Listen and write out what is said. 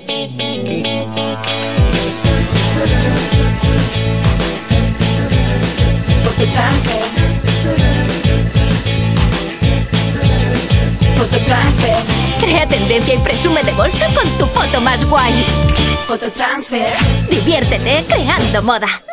Fototransfer. Fototransfer. Crea tendencia y presume de bolso con tu foto más guay. Fototransfer. Diviértete creando moda.